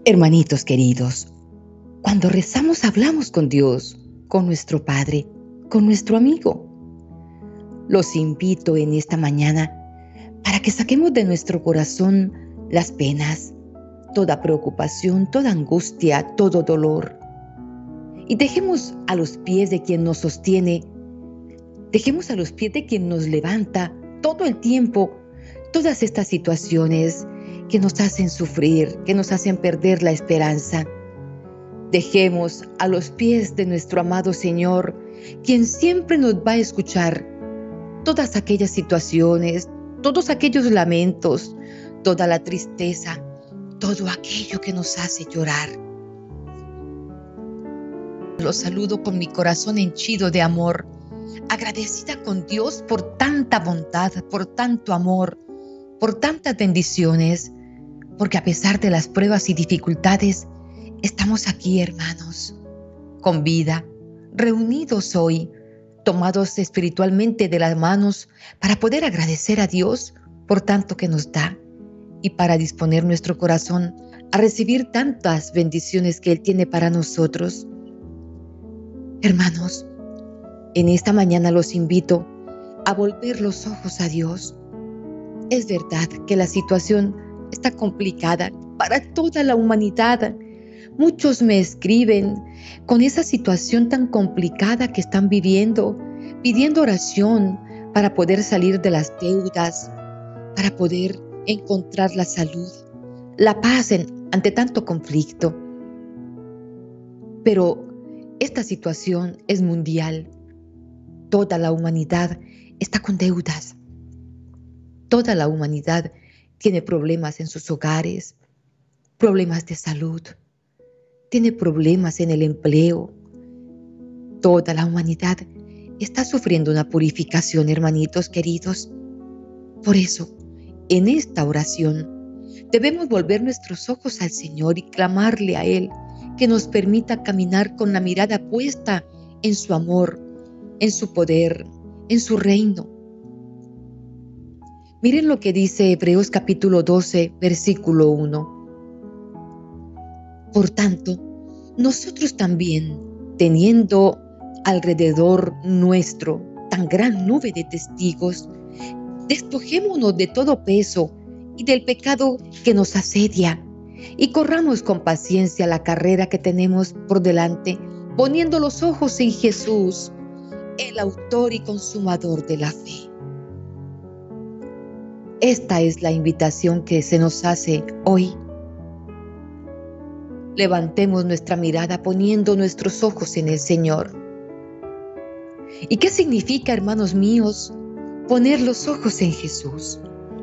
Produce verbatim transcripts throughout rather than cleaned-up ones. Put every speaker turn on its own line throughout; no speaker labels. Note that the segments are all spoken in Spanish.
Hermanitos queridos, cuando rezamos hablamos con Dios, con nuestro Padre, con nuestro amigo. Los invito en esta mañana para que saquemos de nuestro corazón las penas, toda preocupación, toda angustia, todo dolor. Y dejemos a los pies de quien nos sostiene, dejemos a los pies de quien nos levanta todo el tiempo todas estas situaciones que nos hacen sufrir, que nos hacen perder la esperanza. Dejemos a los pies de nuestro amado Señor, quien siempre nos va a escuchar todas aquellas situaciones, todos aquellos lamentos, toda la tristeza, todo aquello que nos hace llorar. Los saludo con mi corazón henchido de amor, agradecida con Dios por tanta bondad, por tanto amor, por tantas bendiciones, porque a pesar de las pruebas y dificultades, estamos aquí, hermanos, con vida, reunidos hoy, tomados espiritualmente de las manos para poder agradecer a Dios por tanto que nos da y para disponer nuestro corazón a recibir tantas bendiciones que Él tiene para nosotros. Hermanos, en esta mañana los invito a volver los ojos a Dios. Es verdad que la situación está complicada para toda la humanidad. Muchos me escriben con esa situación tan complicada que están viviendo, pidiendo oración para poder salir de las deudas, para poder encontrar la salud, la paz en, ante tanto conflicto. Pero esta situación es mundial. Toda la humanidad está con deudas. Toda la humanidad tiene problemas en sus hogares, problemas de salud, tiene problemas en el empleo. Toda la humanidad está sufriendo una purificación, hermanitos queridos. Por eso, en esta oración, debemos volver nuestros ojos al Señor y clamarle a Él que nos permita caminar con la mirada puesta en su amor, en su poder, en su reino. Miren lo que dice Hebreos capítulo doce, versículo uno. Por tanto, nosotros también, teniendo alrededor nuestro tan gran nube de testigos, despojémonos de todo peso y del pecado que nos asedia, y corramos con paciencia la carrera que tenemos por delante, poniendo los ojos en Jesús, el autor y consumador de la fe. Esta es la invitación que se nos hace hoy. Levantemos nuestra mirada poniendo nuestros ojos en el Señor. ¿Y qué significa, hermanos míos, poner los ojos en Jesús?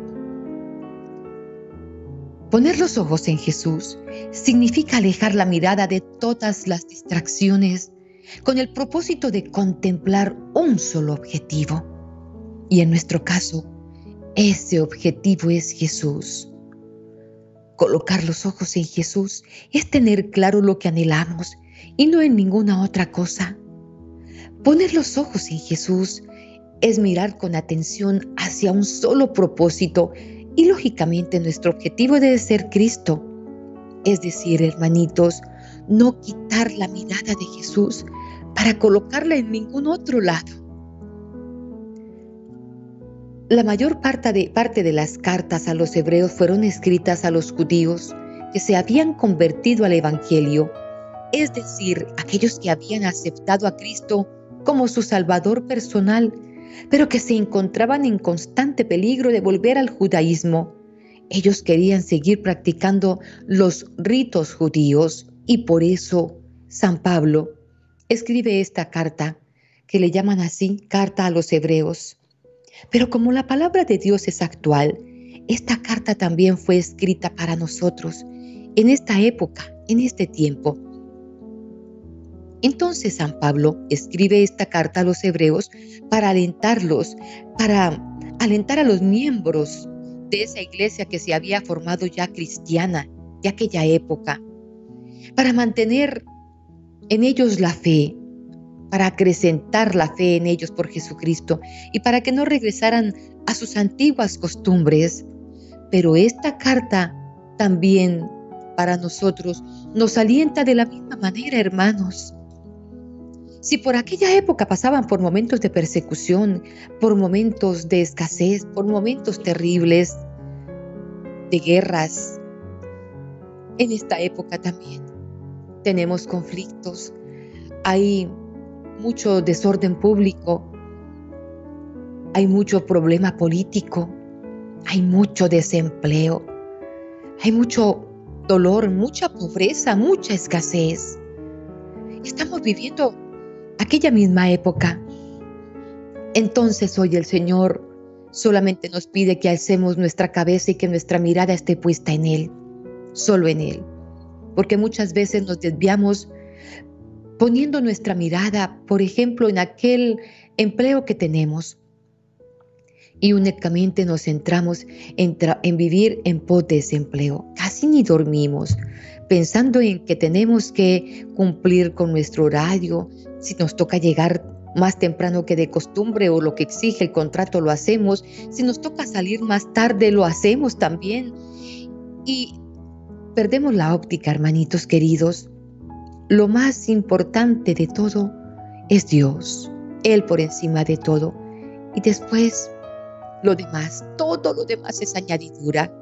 Poner los ojos en Jesús significa alejar la mirada de todas las distracciones con el propósito de contemplar un solo objetivo. Y en nuestro caso, ese objetivo es Jesús. Colocar los ojos en Jesús es tener claro lo que anhelamos y no en ninguna otra cosa. Poner los ojos en Jesús es mirar con atención hacia un solo propósito y lógicamente nuestro objetivo debe ser Cristo. Es decir, hermanitos, no quitar la mirada de Jesús para colocarla en ningún otro lado. La mayor parte de, parte de las cartas a los hebreos fueron escritas a los judíos que se habían convertido al Evangelio, es decir, aquellos que habían aceptado a Cristo como su Salvador personal, pero que se encontraban en constante peligro de volver al judaísmo. Ellos querían seguir practicando los ritos judíos y por eso San Pablo escribe esta carta, que le llaman así, Carta a los Hebreos. Pero como la palabra de Dios es actual, esta carta también fue escrita para nosotros en esta época, en este tiempo. Entonces San Pablo escribe esta carta a los hebreos para alentarlos, para alentar a los miembros de esa iglesia que se había formado ya cristiana de aquella época, para mantener en ellos la fe, para acrecentar la fe en ellos por Jesucristo y para que no regresaran a sus antiguas costumbres. Pero esta carta también para nosotros nos alienta de la misma manera, hermanos. Si por aquella época pasaban por momentos de persecución, por momentos de escasez, por momentos terribles, de guerras, en esta época también tenemos conflictos, hay mucho desorden público, hay mucho problema político, hay mucho desempleo, hay mucho dolor, mucha pobreza, mucha escasez. Estamos viviendo aquella misma época. Entonces hoy el Señor solamente nos pide que alcemos nuestra cabeza y que nuestra mirada esté puesta en Él, solo en Él. Porque muchas veces nos desviamos poniendo nuestra mirada, por ejemplo, en aquel empleo que tenemos. Y únicamente nos centramos en, en vivir en pos de ese empleo. Casi ni dormimos, pensando en que tenemos que cumplir con nuestro horario. Si nos toca llegar más temprano que de costumbre o lo que exige el contrato, lo hacemos. Si nos toca salir más tarde, lo hacemos también. Y perdemos la óptica, hermanitos queridos. Lo más importante de todo es Dios, Él por encima de todo. Y después, lo demás, todo lo demás es añadidura.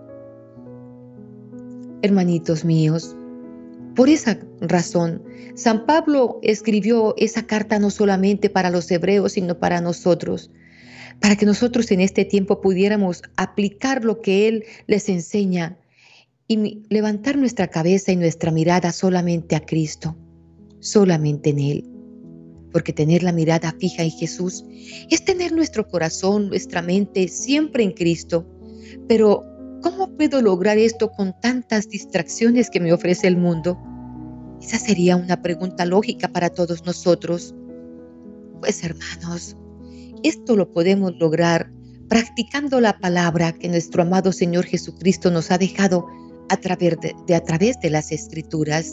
Hermanitos míos, por esa razón, San Pablo escribió esa carta no solamente para los hebreos, sino para nosotros, para que nosotros en este tiempo pudiéramos aplicar lo que Él les enseña y levantar nuestra cabeza y nuestra mirada solamente a Cristo, solamente en Él. Porque tener la mirada fija en Jesús es tener nuestro corazón, nuestra mente siempre en Cristo. Pero, ¿cómo puedo lograr esto con tantas distracciones que me ofrece el mundo? Esa sería una pregunta lógica para todos nosotros. Pues, hermanos, esto lo podemos lograr practicando la palabra que nuestro amado Señor Jesucristo nos ha dejado a través de, de, a través de las Escrituras.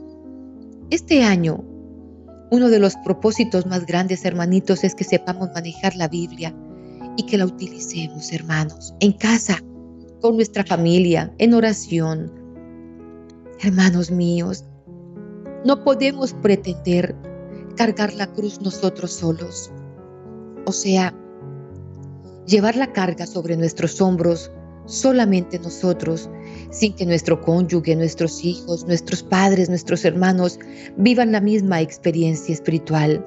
Este año, uno de los propósitos más grandes, hermanitos, es que sepamos manejar la Biblia y que la utilicemos, hermanos, en casa, con nuestra familia, en oración. Hermanos míos, no podemos pretender cargar la cruz nosotros solos. O sea, llevar la carga sobre nuestros hombros solamente nosotros, sin que nuestro cónyuge, nuestros hijos, nuestros padres, nuestros hermanos vivan la misma experiencia espiritual.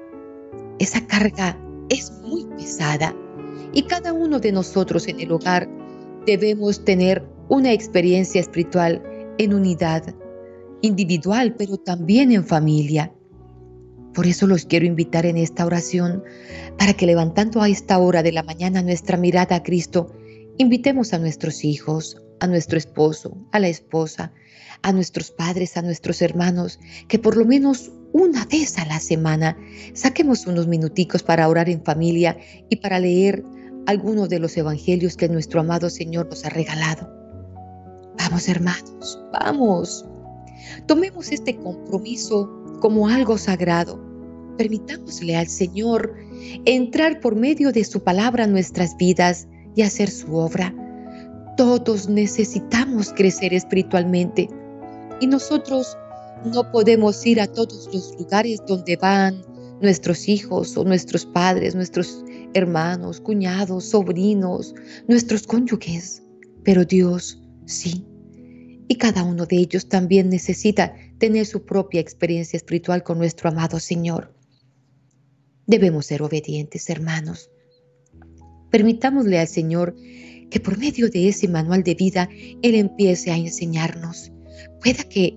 Esa carga es muy pesada y cada uno de nosotros en el hogar debemos tener una experiencia espiritual en unidad, individual, pero también en familia. Por eso los quiero invitar en esta oración para que levantando a esta hora de la mañana nuestra mirada a Cristo, invitemos a nuestros hijos, a nuestro esposo, a la esposa, a nuestros padres, a nuestros hermanos, que por lo menos una vez a la semana saquemos unos minuticos para orar en familia y para leer algunos de los evangelios que nuestro amado Señor nos ha regalado. Vamos, hermanos, vamos. Tomemos este compromiso como algo sagrado. Permitámosle al Señor entrar por medio de su palabra a nuestras vidas y hacer su obra. Todos necesitamos crecer espiritualmente y nosotros no podemos ir a todos los lugares donde van nuestros hijos o nuestros padres, nuestros hermanos, cuñados, sobrinos, nuestros cónyuges. Pero Dios sí. Y cada uno de ellos también necesita tener su propia experiencia espiritual con nuestro amado Señor. Debemos ser obedientes, hermanos. Permitámosle al Señor que por medio de ese manual de vida Él empiece a enseñarnos. Pueda que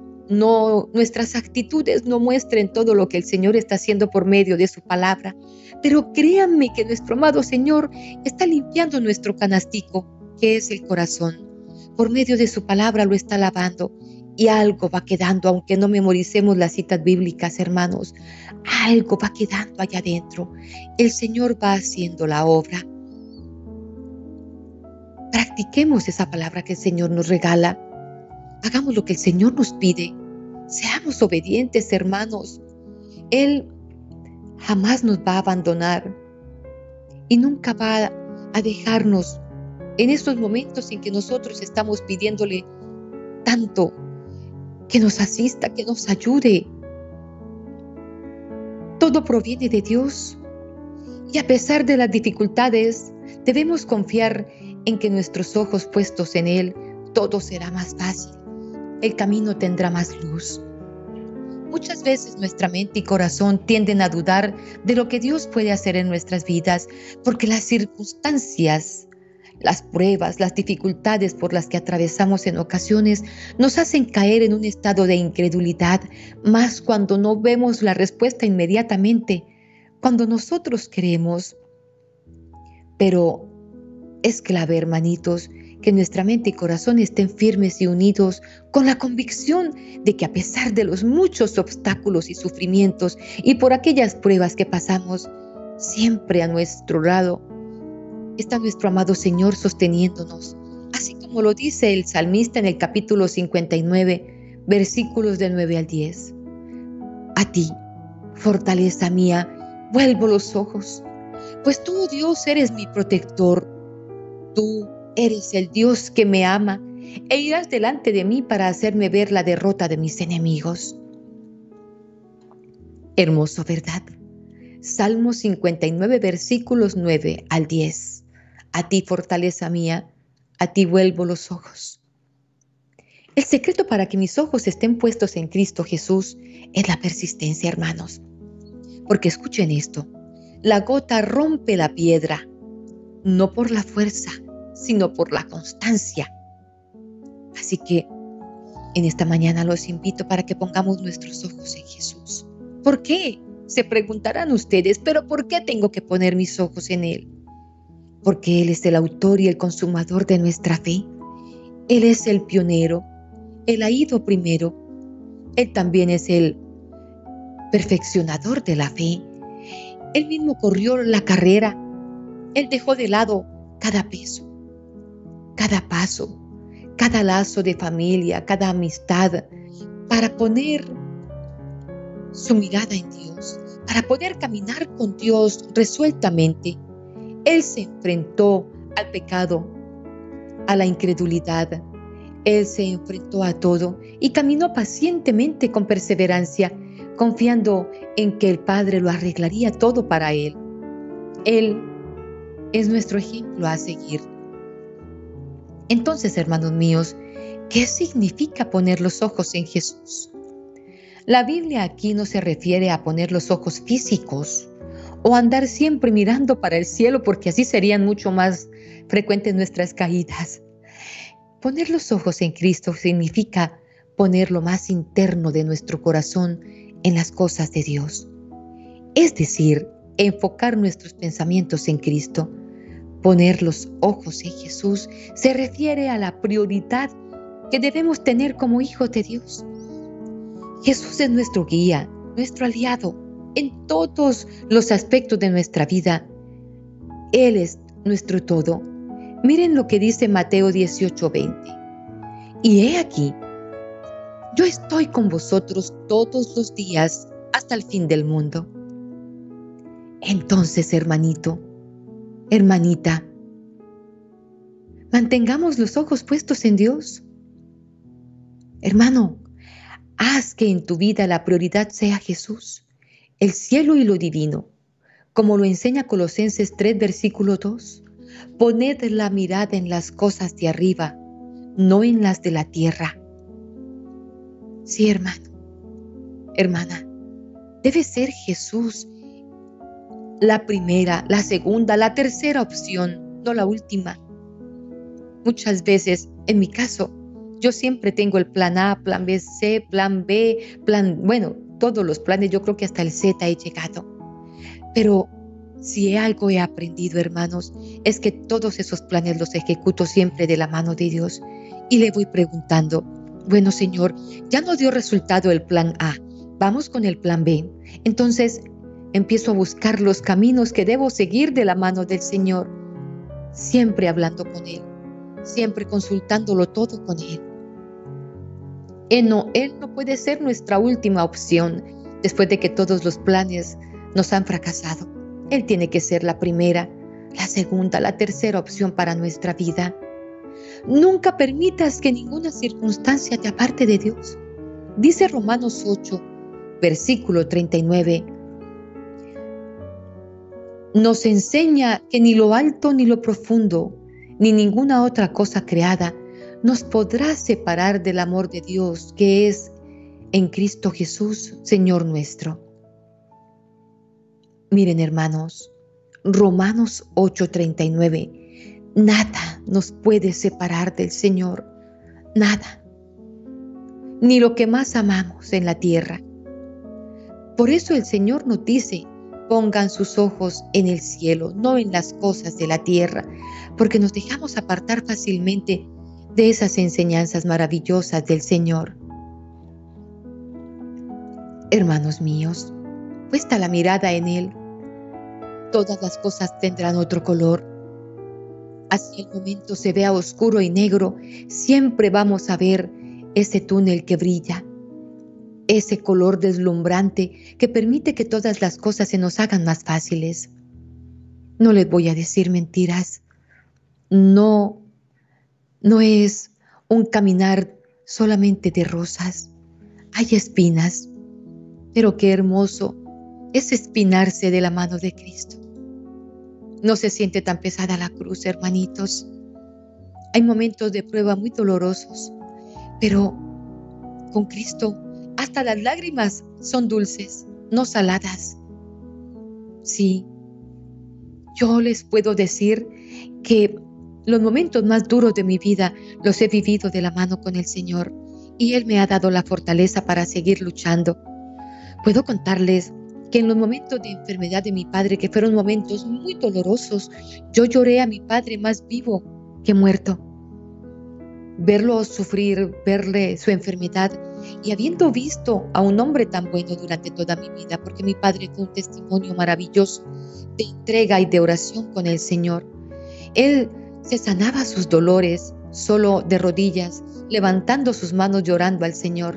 no, nuestras actitudes no muestren todo lo que el Señor está haciendo por medio de su palabra, pero créanme que nuestro amado Señor está limpiando nuestro canastico, que es el corazón. Por medio de su palabra lo está lavando y algo va quedando, aunque no memoricemos las citas bíblicas, hermanos, algo va quedando allá adentro. El Señor va haciendo la obra. Practiquemos esa palabra que el Señor nos regala. Hagamos lo que el Señor nos pide. Seamos obedientes, hermanos. Él jamás nos va a abandonar y nunca va a dejarnos en estos momentos en que nosotros estamos pidiéndole Santo que nos asista, que nos ayude. Todo proviene de Dios y a pesar de las dificultades, debemos confiar en que nuestros ojos puestos en Él, todo será más fácil. El camino tendrá más luz. Muchas veces nuestra mente y corazón tienden a dudar de lo que Dios puede hacer en nuestras vidas, porque las circunstancias, las pruebas, las dificultades por las que atravesamos en ocasiones nos hacen caer en un estado de incredulidad, más cuando no vemos la respuesta inmediatamente, cuando nosotros queremos. Pero es clave, hermanitos, que nuestra mente y corazón estén firmes y unidos con la convicción de que a pesar de los muchos obstáculos y sufrimientos y por aquellas pruebas que pasamos, siempre a nuestro lado está nuestro amado Señor sosteniéndonos, así como lo dice el salmista en el capítulo cincuenta y nueve, versículos del nueve al diez. A ti, fortaleza mía, vuelvo los ojos, pues tú, Dios, eres mi protector. Tú eres el Dios que me ama e irás delante de mí para hacerme ver la derrota de mis enemigos. Hermoso, ¿verdad? Salmo cincuenta y nueve, versículos nueve al diez. A ti, fortaleza mía, a ti vuelvo los ojos. El secreto para que mis ojos estén puestos en Cristo Jesús es la persistencia, hermanos. Porque escuchen esto, la gota rompe la piedra, no por la fuerza, sino por la constancia. Así que en esta mañana los invito para que pongamos nuestros ojos en Jesús. ¿Por qué? Se preguntarán ustedes, ¿pero por qué tengo que poner mis ojos en Él? Porque Él es el autor y el consumador de nuestra fe. Él es el pionero. Él ha ido primero. Él también es el perfeccionador de la fe. Él mismo corrió la carrera. Él dejó de lado cada peso, cada paso, cada lazo de familia, cada amistad, para poner su mirada en Dios, para poder caminar con Dios resueltamente. Él se enfrentó al pecado, a la incredulidad. Él se enfrentó a todo y caminó pacientemente con perseverancia, confiando en que el Padre lo arreglaría todo para él. Él es nuestro ejemplo a seguir. Entonces, hermanos míos, ¿qué significa poner los ojos en Jesús? La Biblia aquí no se refiere a poner los ojos físicos o andar siempre mirando para el cielo, porque así serían mucho más frecuentes nuestras caídas. Poner los ojos en Cristo significa poner lo más interno de nuestro corazón en las cosas de Dios. Es decir, enfocar nuestros pensamientos en Cristo. Poner los ojos en Jesús se refiere a la prioridad que debemos tener como hijos de Dios. Jesús es nuestro guía, nuestro aliado en todos los aspectos de nuestra vida. Él es nuestro todo. Miren lo que dice Mateo dieciocho, veinte. Y he aquí, yo estoy con vosotros todos los días hasta el fin del mundo. Entonces, hermanito, hermanita, mantengamos los ojos puestos en Dios. Hermano, haz que en tu vida la prioridad sea Jesús, el cielo y lo divino, como lo enseña Colosenses tres, versículo dos. Poned la mirada en las cosas de arriba, no en las de la tierra. Sí, hermano, hermana, debe ser Jesús la primera, la segunda, la tercera opción, no la última. Muchas veces, en mi caso, yo siempre tengo el plan A, plan B, C, plan B, plan, bueno, todos los planes, yo creo que hasta el Z he llegado. Pero si algo he aprendido, hermanos, es que todos esos planes los ejecuto siempre de la mano de Dios. Y le voy preguntando, bueno, Señor, ya no dio resultado el plan A, vamos con el plan B. Entonces, empiezo a buscar los caminos que debo seguir de la mano del Señor, siempre hablando con Él, siempre consultándolo todo con Él. Él no, Él no puede ser nuestra última opción después de que todos los planes nos han fracasado. Él tiene que ser la primera, la segunda, la tercera opción para nuestra vida. Nunca permitas que ninguna circunstancia te aparte de Dios. Dice Romanos ocho, versículo treinta y nueve. Nos enseña que ni lo alto ni lo profundo, ni ninguna otra cosa creada nos podrá separar del amor de Dios que es en Cristo Jesús, Señor nuestro. Miren, hermanos, Romanos ocho, treinta y nueve. Nada nos puede separar del Señor, nada, ni lo que más amamos en la tierra. Por eso el Señor nos dice: pongan sus ojos en el cielo, no en las cosas de la tierra, porque nos dejamos apartar fácilmente de esas enseñanzas maravillosas del Señor. Hermanos míos, puesta la mirada en Él, todas las cosas tendrán otro color. Así el momento se vea oscuro y negro, siempre vamos a ver ese túnel que brilla, ese color deslumbrante que permite que todas las cosas se nos hagan más fáciles. No les voy a decir mentiras. No, no es un caminar solamente de rosas. Hay espinas, pero qué hermoso es espinarse de la mano de Cristo. No se siente tan pesada la cruz, hermanitos. Hay momentos de prueba muy dolorosos, pero con Cristo hasta las lágrimas son dulces, no saladas. Sí, yo les puedo decir que los momentos más duros de mi vida los he vivido de la mano con el Señor, y Él me ha dado la fortaleza para seguir luchando. Puedo contarles que en los momentos de enfermedad de mi padre, que fueron momentos muy dolorosos, yo lloré a mi padre más vivo que muerto. Verlo sufrir, verle su enfermedad, y habiendo visto a un hombre tan bueno durante toda mi vida, porque mi padre fue un testimonio maravilloso de entrega y de oración con el Señor. Él se sanaba sus dolores solo de rodillas, levantando sus manos llorando al Señor.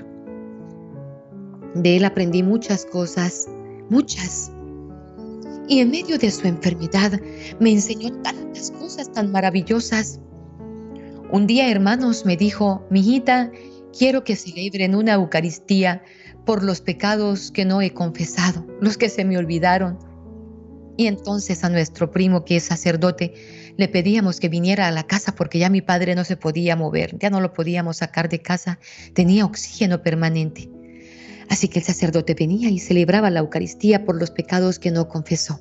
De él aprendí muchas cosas, muchas. Y en medio de su enfermedad me enseñó tantas cosas tan maravillosas. Un día, hermanos, me dijo: mijita, quiero que celebren una Eucaristía por los pecados que no he confesado, los que se me olvidaron. Y entonces a nuestro primo, que es sacerdote, le pedíamos que viniera a la casa porque ya mi padre no se podía mover, ya no lo podíamos sacar de casa, tenía oxígeno permanente. Así que el sacerdote venía y celebraba la Eucaristía por los pecados que no confesó.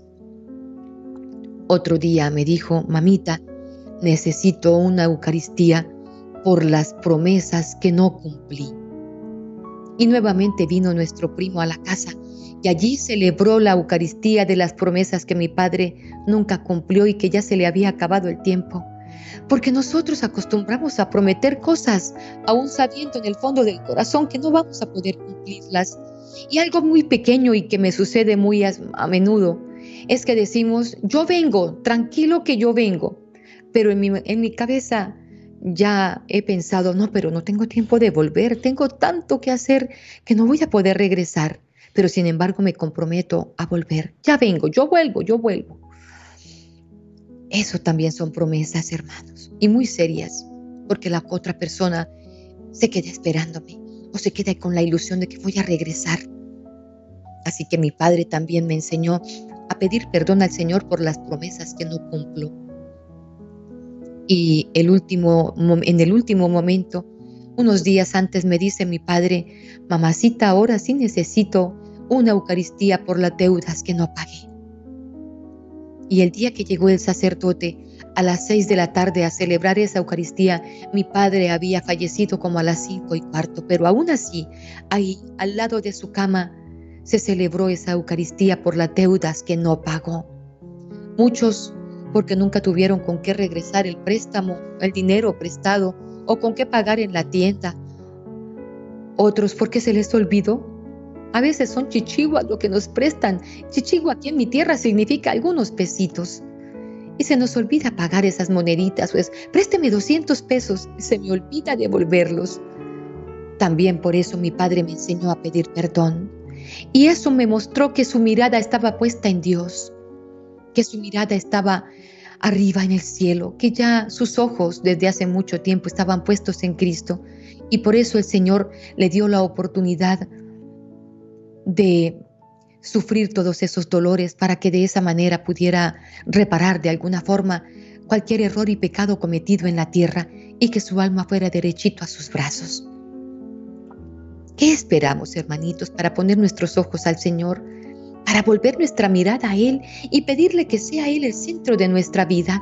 Otro día me dijo: mamita, necesito una Eucaristía por las promesas que no cumplí. Y nuevamente vino nuestro primo a la casa y allí celebró la Eucaristía de las promesas que mi padre nunca cumplió y que ya se le había acabado el tiempo. Porque nosotros acostumbramos a prometer cosas, aún sabiendo en el fondo del corazón que no vamos a poder cumplirlas. Y algo muy pequeño y que me sucede muy a, a menudo es que decimos: yo vengo, tranquilo que yo vengo. Pero en mi, en mi cabeza ya he pensado: no, pero no tengo tiempo de volver, tengo tanto que hacer que no voy a poder regresar. Pero sin embargo me comprometo a volver. Ya vengo, yo vuelvo, yo vuelvo. Eso también son promesas, hermanos, y muy serias, porque la otra persona se queda esperándome o se queda con la ilusión de que voy a regresar. Así que mi padre también me enseñó a pedir perdón al Señor por las promesas que no cumplo. Y el último, en el último momento, unos días antes, me dice mi padre: mamacita, ahora sí necesito una Eucaristía por las deudas que no pagué. Y el día que llegó el sacerdote a las seis de la tarde a celebrar esa Eucaristía, mi padre había fallecido como a las cinco y cuarto, pero aún así, ahí al lado de su cama, se celebró esa Eucaristía por las deudas que no pagó. Muchos porque nunca tuvieron con qué regresar el préstamo, el dinero prestado, o con qué pagar en la tienda. Otros porque se les olvidó. A veces son chichiguas lo que nos prestan. Chichigua aquí en mi tierra significa algunos pesitos. Y se nos olvida pagar esas moneditas, pues présteme doscientos pesos, y se me olvida devolverlos. También por eso mi padre me enseñó a pedir perdón. Y eso me mostró que su mirada estaba puesta en Dios, que su mirada estaba arriba en el cielo, que ya sus ojos desde hace mucho tiempo estaban puestos en Cristo y por eso el Señor le dio la oportunidad de sufrir todos esos dolores para que de esa manera pudiera reparar de alguna forma cualquier error y pecado cometido en la tierra y que su alma fuera derechito a sus brazos. ¿Qué esperamos, hermanitos, para poner nuestros ojos al Señor, para volver nuestra mirada a Él y pedirle que sea Él el centro de nuestra vida?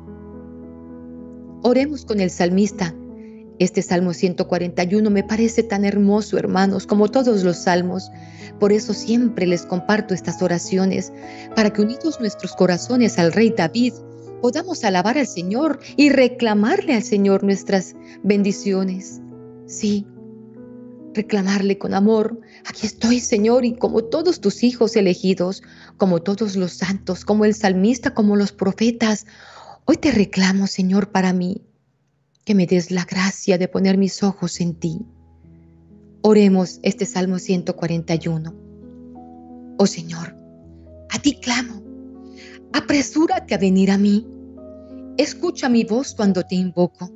Oremos con el salmista. Este Salmo ciento cuarenta y uno me parece tan hermoso, hermanos, como todos los salmos. Por eso siempre les comparto estas oraciones, para que unidos nuestros corazones al Rey David, podamos alabar al Señor y reclamarle al Señor nuestras bendiciones. Sí, reclamarle con amor. Aquí estoy, Señor, y como todos tus hijos elegidos, como todos los santos, como el salmista, como los profetas, hoy te reclamo, Señor, para mí, que me des la gracia de poner mis ojos en ti. Oremos este Salmo ciento cuarenta y uno. Oh Señor, a ti clamo, apresúrate a venir a mí, escucha mi voz cuando te invoco.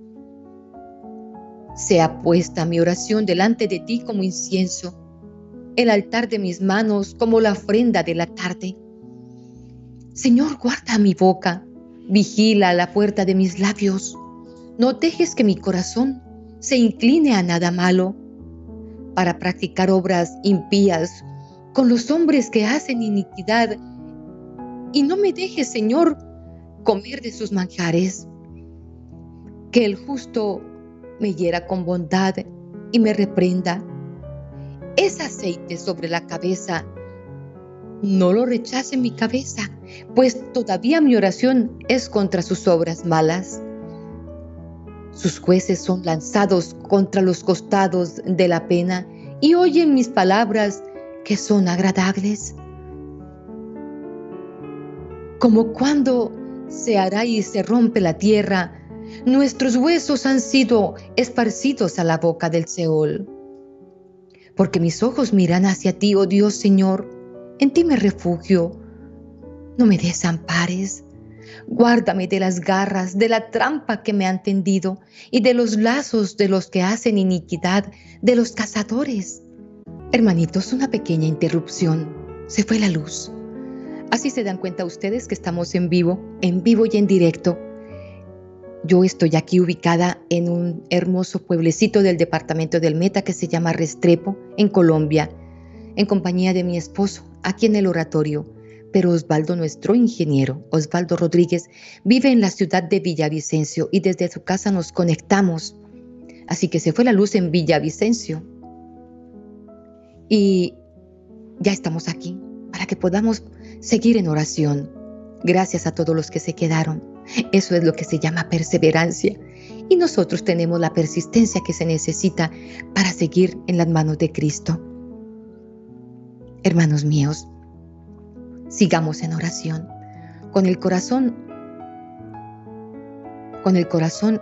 Sea puesta mi oración delante de ti como incienso, el altar de mis manos como la ofrenda de la tarde. Señor, guarda mi boca, vigila la puerta de mis labios. No dejes que mi corazón se incline a nada malo, para practicar obras impías con los hombres que hacen iniquidad. Y no me dejes, Señor, comer de sus manjares. Que el justo me hiera con bondad y me reprenda. Es aceite sobre la cabeza. No lo rechace mi cabeza, pues todavía mi oración es contra sus obras malas. Sus jueces son lanzados contra los costados de la pena y oyen mis palabras que son agradables. Como cuando se hará y se rompe la tierra, nuestros huesos han sido esparcidos a la boca del Seol. Porque mis ojos miran hacia ti, oh Dios Señor, en ti me refugio. No me desampares. Guárdame de las garras, de la trampa que me han tendido y de los lazos de los que hacen iniquidad, de los cazadores. Hermanitos, una pequeña interrupción. Se fue la luz. Así se dan cuenta ustedes que estamos en vivo, en vivo y en directo. Yo estoy aquí ubicada en un hermoso pueblecito del departamento del Meta que se llama Restrepo, en Colombia, en compañía de mi esposo, aquí en el oratorio. Pero Osvaldo, nuestro ingeniero, Osvaldo Rodríguez, vive en la ciudad de Villavicencio y desde su casa nos conectamos. Así que se fue la luz en Villavicencio. Y ya estamos aquí para que podamos seguir en oración. Gracias a todos los que se quedaron. Eso es lo que se llama perseverancia. Y nosotros tenemos la persistencia que se necesita para seguir en las manos de Cristo. Hermanos míos, sigamos en oración, con el corazón, con el corazón,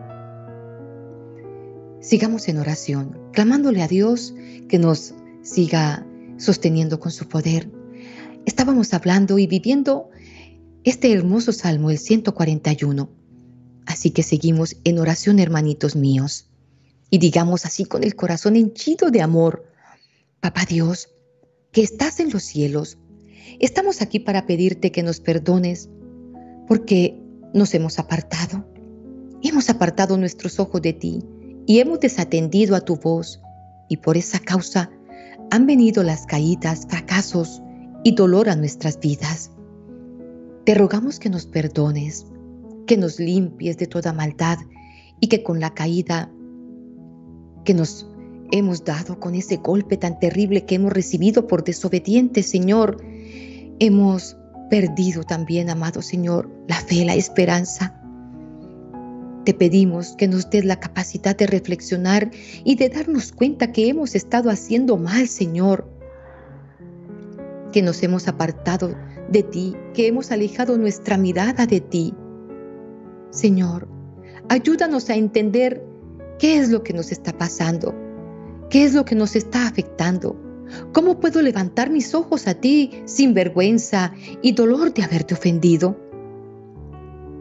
sigamos en oración, clamándole a Dios que nos siga sosteniendo con su poder. Estábamos hablando y viviendo este hermoso salmo, el ciento cuarenta y uno. Así que seguimos en oración, hermanitos míos, y digamos así con el corazón henchido de amor: Papá Dios, que estás en los cielos, estamos aquí para pedirte que nos perdones porque nos hemos apartado. Hemos apartado nuestros ojos de ti y hemos desatendido a tu voz, y por esa causa han venido las caídas, fracasos y dolor a nuestras vidas. Te rogamos que nos perdones, que nos limpies de toda maldad y que con la caída que nos hemos dado, con ese golpe tan terrible que hemos recibido por desobedientes, Señor, hemos perdido también, amado Señor, la fe, la esperanza. Te pedimos que nos des la capacidad de reflexionar y de darnos cuenta que hemos estado haciendo mal, Señor, que nos hemos apartado de ti, que hemos alejado nuestra mirada de ti. Señor, ayúdanos a entender qué es lo que nos está pasando, qué es lo que nos está afectando. ¿Cómo puedo levantar mis ojos a ti sin vergüenza y dolor de haberte ofendido?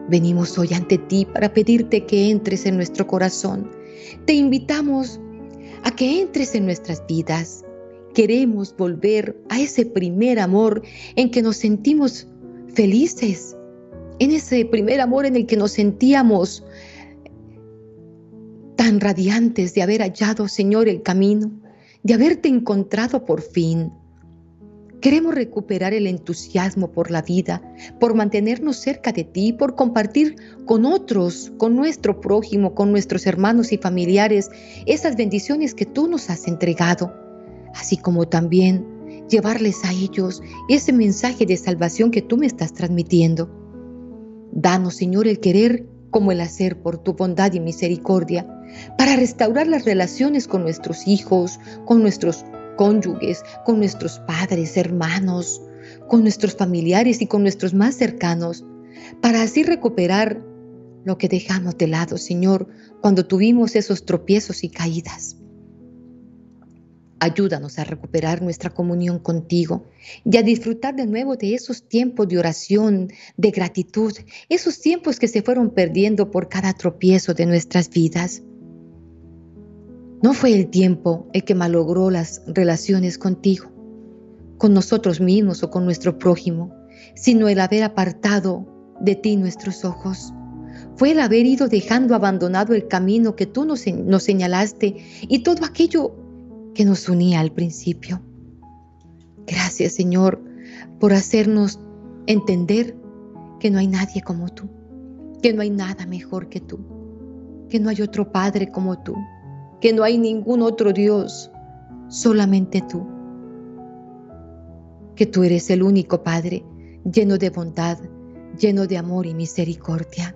Venimos hoy ante ti para pedirte que entres en nuestro corazón. Te invitamos a que entres en nuestras vidas. Queremos volver a ese primer amor en que nos sentimos felices, en ese primer amor en el que nos sentíamos tan radiantes de haber hallado, Señor, el camino, de haberte encontrado por fin. Queremos recuperar el entusiasmo por la vida, por mantenernos cerca de ti, por compartir con otros, con nuestro prójimo, con nuestros hermanos y familiares, esas bendiciones que tú nos has entregado, así como también llevarles a ellos ese mensaje de salvación que tú me estás transmitiendo. Danos, Señor, el querer como el hacer por tu bondad y misericordia, para restaurar las relaciones con nuestros hijos, con nuestros cónyuges, con nuestros padres, hermanos, con nuestros familiares y con nuestros más cercanos, para así recuperar lo que dejamos de lado, Señor, cuando tuvimos esos tropiezos y caídas. Ayúdanos a recuperar nuestra comunión contigo y a disfrutar de nuevo de esos tiempos de oración, de gratitud, esos tiempos que se fueron perdiendo por cada tropiezo de nuestras vidas. No fue el tiempo el que malogró las relaciones contigo, con nosotros mismos o con nuestro prójimo, sino el haber apartado de ti nuestros ojos. Fue el haber ido dejando abandonado el camino que tú nos, nos señalaste y todo aquello que nos unía al principio. Gracias, Señor, por hacernos entender que no hay nadie como tú, que no hay nada mejor que tú, que no hay otro Padre como tú, que no hay ningún otro Dios, solamente tú, que tú eres el único Padre, lleno de bondad, lleno de amor y misericordia.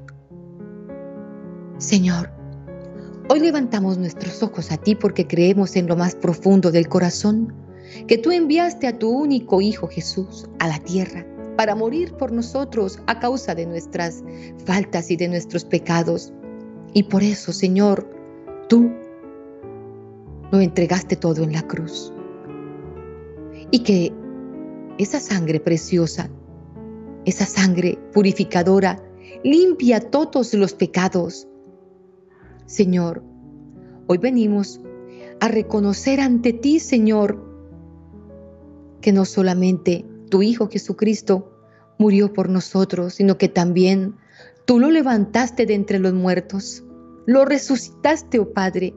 Señor, hoy levantamos nuestros ojos a ti porque creemos en lo más profundo del corazón que tú enviaste a tu único Hijo Jesús a la tierra para morir por nosotros a causa de nuestras faltas y de nuestros pecados. Y por eso, Señor, tú lo entregaste todo en la cruz. Y que esa sangre preciosa, esa sangre purificadora, limpia todos los pecados. Señor, hoy venimos a reconocer ante ti, Señor, que no solamente tu Hijo Jesucristo murió por nosotros, sino que también tú lo levantaste de entre los muertos, lo resucitaste, oh Padre.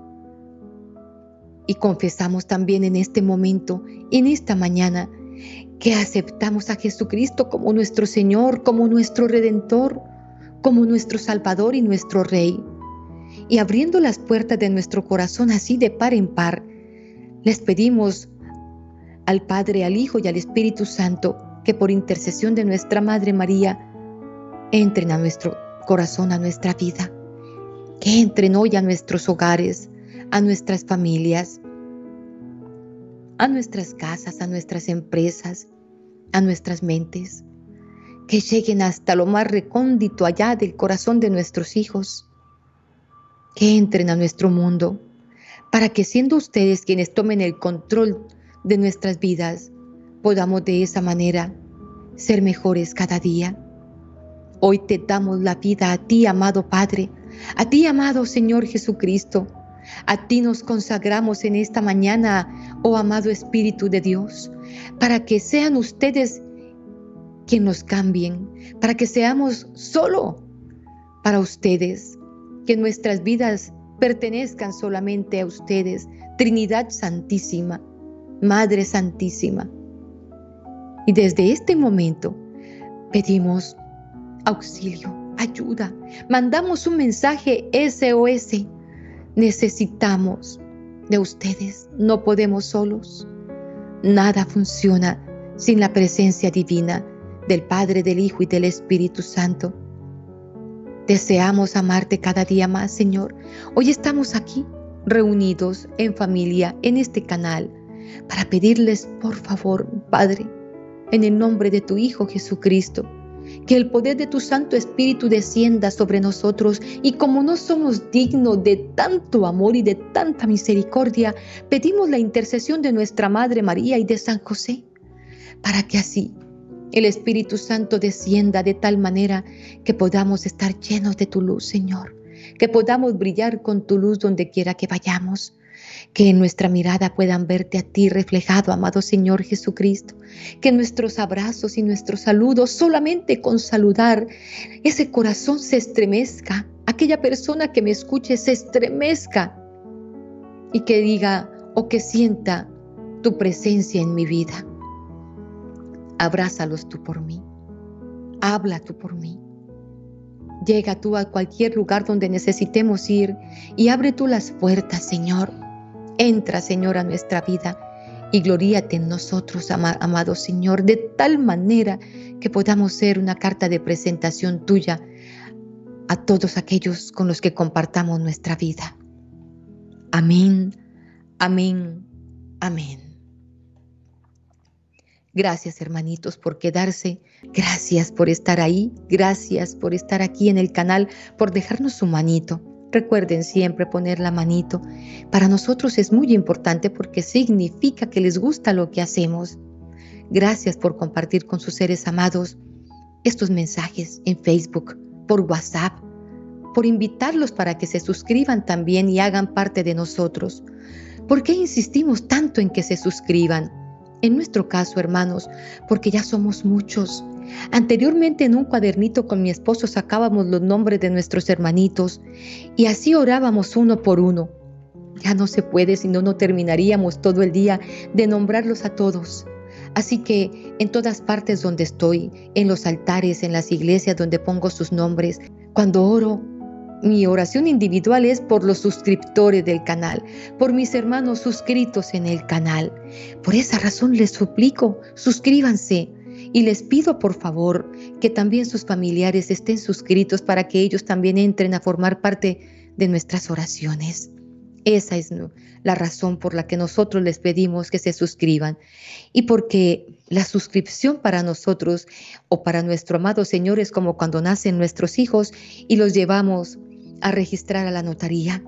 Y confesamos también en este momento, en esta mañana, que aceptamos a Jesucristo como nuestro Señor, como nuestro Redentor, como nuestro Salvador y nuestro Rey. Y abriendo las puertas de nuestro corazón así de par en par, les pedimos al Padre, al Hijo y al Espíritu Santo que por intercesión de nuestra Madre María entren a nuestro corazón, a nuestra vida, que entren hoy a nuestros hogares, a nuestras familias, a nuestras casas, a nuestras empresas, a nuestras mentes, que lleguen hasta lo más recóndito allá del corazón de nuestros hijos, que entren a nuestro mundo, para que siendo ustedes quienes tomen el control de nuestras vidas, podamos de esa manera ser mejores cada día. Hoy te damos la vida a ti, amado Padre, a ti, amado Señor Jesucristo. A ti nos consagramos en esta mañana, oh amado Espíritu de Dios, para que sean ustedes quien nos cambien, para que seamos solo para ustedes, que nuestras vidas pertenezcan solamente a ustedes, Trinidad Santísima, Madre Santísima. Y desde este momento pedimos auxilio, ayuda, mandamos un mensaje S O S. Necesitamos de ustedes, no podemos solos. Nada funciona sin la presencia divina del Padre, del Hijo y del Espíritu Santo. Deseamos amarte cada día más, Señor. Hoy estamos aquí, reunidos en familia, en este canal, para pedirles, por favor, Padre, en el nombre de tu Hijo Jesucristo, que el poder de tu Santo Espíritu descienda sobre nosotros y como no somos dignos de tanto amor y de tanta misericordia, pedimos la intercesión de nuestra Madre María y de San José, para que así el Espíritu Santo descienda de tal manera que podamos estar llenos de tu luz, Señor, que podamos brillar con tu luz donde quiera que vayamos, que en nuestra mirada puedan verte a ti reflejado, amado Señor Jesucristo, que nuestros abrazos y nuestros saludos, solamente con saludar, ese corazón se estremezca, aquella persona que me escuche se estremezca y que diga o que sienta tu presencia en mi vida. Abrázalos tú por mí, habla tú por mí. Llega tú a cualquier lugar donde necesitemos ir y abre tú las puertas, Señor. Entra, Señor, a nuestra vida y gloríate en nosotros, ama, amado Señor, de tal manera que podamos ser una carta de presentación tuya a todos aquellos con los que compartamos nuestra vida. Amén, amén, amén. Gracias, hermanitos, por quedarse. Gracias por estar ahí. Gracias por estar aquí en el canal, por dejarnos su manito. Recuerden siempre poner la manito. Para nosotros es muy importante porque significa que les gusta lo que hacemos. Gracias por compartir con sus seres amados estos mensajes en Facebook, por WhatsApp, por invitarlos para que se suscriban también y hagan parte de nosotros. ¿Por qué insistimos tanto en que se suscriban? En nuestro caso, hermanos, porque ya somos muchos. Anteriormente en un cuadernito con mi esposo sacábamos los nombres de nuestros hermanitos y así orábamos uno por uno. Ya no se puede, si no, no terminaríamos todo el día de nombrarlos a todos. Así que en todas partes donde estoy, en los altares, en las iglesias donde pongo sus nombres, cuando oro, mi oración individual es por los suscriptores del canal, por mis hermanos suscritos en el canal. Por esa razón les suplico, suscríbanse y les pido por favor que también sus familiares estén suscritos para que ellos también entren a formar parte de nuestras oraciones. Esa es la razón por la que nosotros les pedimos que se suscriban y porque la suscripción para nosotros o para nuestro amado Señor es como cuando nacen nuestros hijos y los llevamos a registrar a la notaría.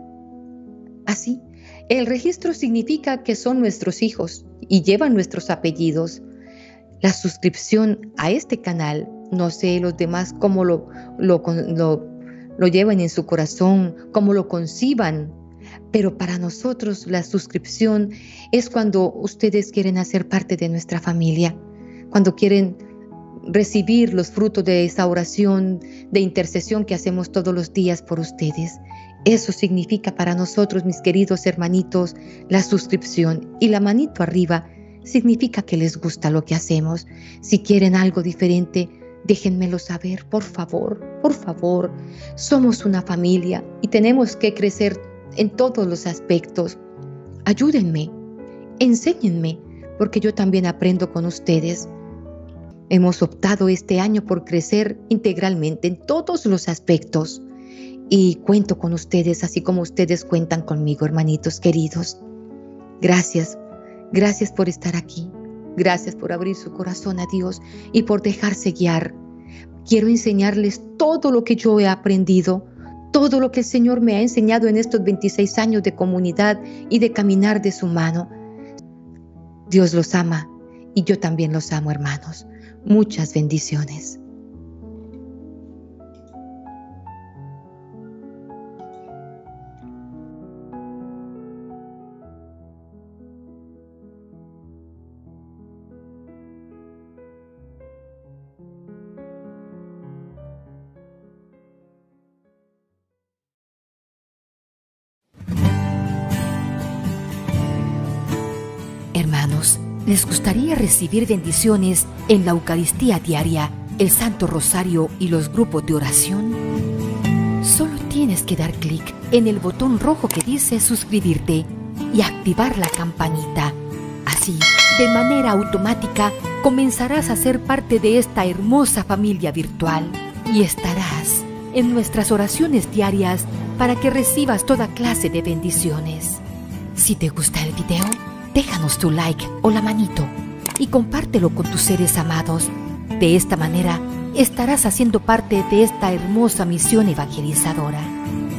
Así, el registro significa que son nuestros hijos y llevan nuestros apellidos. La suscripción a este canal, no sé los demás cómo lo, lo, lo, lo llevan en su corazón, cómo lo conciban, pero para nosotros la suscripción es cuando ustedes quieren hacer parte de nuestra familia, cuando quieren recibir los frutos de esa oración de intercesión que hacemos todos los días por ustedes. Eso significa para nosotros, mis queridos hermanitos, la suscripción. Y la manito arriba significa que les gusta lo que hacemos. Si quieren algo diferente, déjenmelo saber, por favor, por favor. Somos una familia y tenemos que crecer en todos los aspectos. Ayúdenme, enséñenme, porque yo también aprendo con ustedes. Hemos optado este año por crecer integralmente en todos los aspectos y cuento con ustedes así como ustedes cuentan conmigo, hermanitos queridos. Gracias, gracias por estar aquí. Gracias por abrir su corazón a Dios y por dejarse guiar. Quiero enseñarles todo lo que yo he aprendido, todo lo que el Señor me ha enseñado en estos veintiséis años de comunidad y de caminar de su mano. Dios los ama y yo también los amo, hermanos. Muchas bendiciones.
Hermanos, ¿les gustaría recibir bendiciones en la Eucaristía diaria, el Santo Rosario y los grupos de oración? Solo tienes que dar clic en el botón rojo que dice suscribirte y activar la campanita. Así, de manera automática, comenzarás a ser parte de esta hermosa familia virtual y estarás en nuestras oraciones diarias para que recibas toda clase de bendiciones. Si te gusta el video, déjanos tu like o la manito y compártelo con tus seres amados. De esta manera estarás haciendo parte de esta hermosa misión evangelizadora.